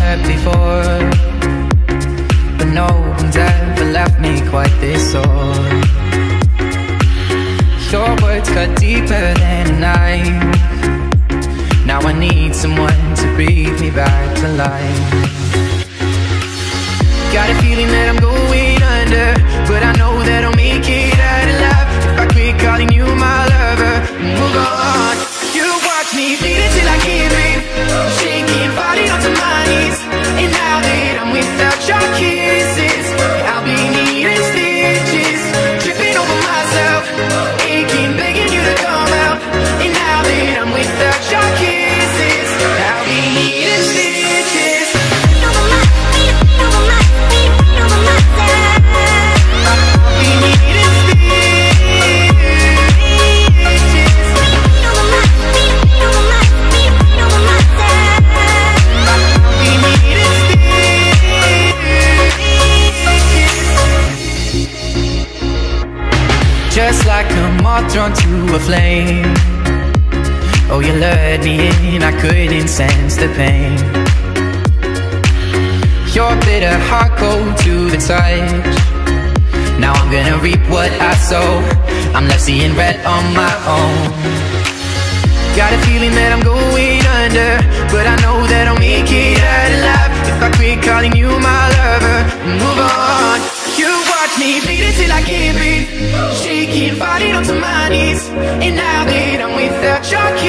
hurt before, but no one's ever left me quite this sore. Your words cut deeper than a knife. Now I need someone to breathe me back to life. Got a feeling that I'm going under, but I know that I'll make it out alive if I quit calling you my lover and move on. You watch me bleed until I can't breathe, shaking, falling onto my knees. And now that I'm without your kisses, I'll be needing stitches, tripping over myself, aching, begging you to come out. And now that I'm without your kisses, I'll be needing stitches. Just like a moth drawn to a flame. Oh, you lured me in, I couldn't sense the pain. Your bitter heart cold to the touch. Now I'm gonna reap what I sow. I'm left seeing red on my own. Got a feeling that I'm going under, but I know that I'll make it out alive if I quit calling you my lover and move on. You watch me bleed until I can't breathe, shaking, falling onto my knees. And now that I'm without your kiss,